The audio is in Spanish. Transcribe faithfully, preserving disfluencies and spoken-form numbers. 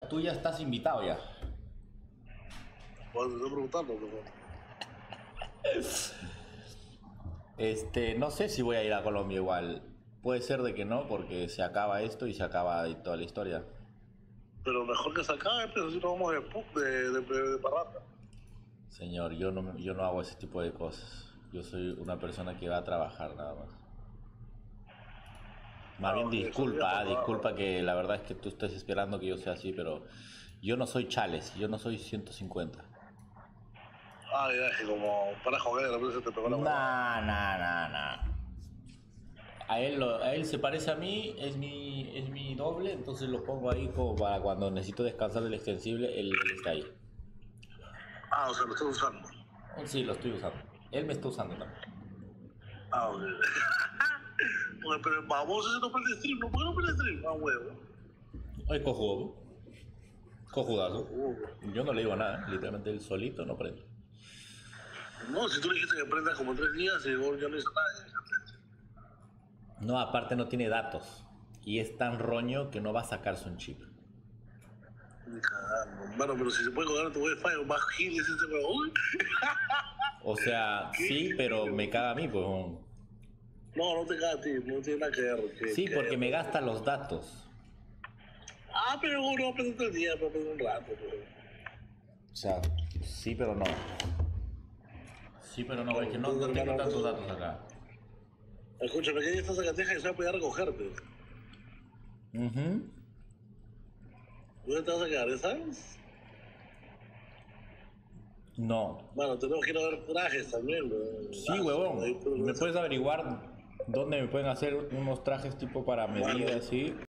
tú ya estás invitado ya. Bueno, te estoy preguntando, pero... Este, no sé si voy a ir a Colombia igual. Puede ser de que no, porque se acaba esto y se acaba ahí toda la historia. pero mejor que se acabe, pero si no vamos de, pu- de, de, de, de parranda. Señor, yo no, yo no hago ese tipo de cosas. Yo soy una persona que va a trabajar nada más. Más Ah, bien ok, solo iría disculpa, para ah, trabajo. disculpa que la verdad es que tú estés esperando que yo sea así, pero yo no soy Chales, yo no soy ciento cincuenta. Ah, ya, que como para joder, a veces se te pegó la huevada. Nah, nah, nah, nah. A él, lo- a él se parece a mí, es mi, es mi doble, entonces lo pongo ahí como para cuando necesito descansar del extensible, él, él está ahí. Ah, o sea, lo estás usando. Oh, sí, lo estoy usando. Él me está usando también. Ah, ok. Oye, pero vamos a hacer no el stream, no puedo el stream, ah, huevo. Ay, cojudo. Cojudazo. Uh, Yo no le digo nada, literalmente él solito no prende. No, si tú le dijiste que prendas como tres días y luego ya no hizo nada. No, aparte no tiene datos. Y es tan roño que no va a sacarse un chip. Ni cagando. Bueno, pero si se puede colgar tu wifi, más gil es ese huevón. O sea, sí, pero me caga a mí, pues. No, no te cagas a ti, no tiene nada que ver. Que, Sí, que porque me gasta los datos. Ah, pero uno va a perder tres días, va a perder un rato. Pero... O sea, sí, pero no. Sí, pero no, es que no, no Entonces, tengo hermano, tantos datos acá. escúchame, que ahí está esa cateja y se va a poder recogerte. Ujú. ¿Dónde te vas a quedar, sabes? No. Bueno, tenemos que ir a ver trajes también, weón. Sí, Ah, ahí huevón. por ¿Me eso. puedes averiguar dónde me pueden hacer unos trajes tipo para medir Bueno, así?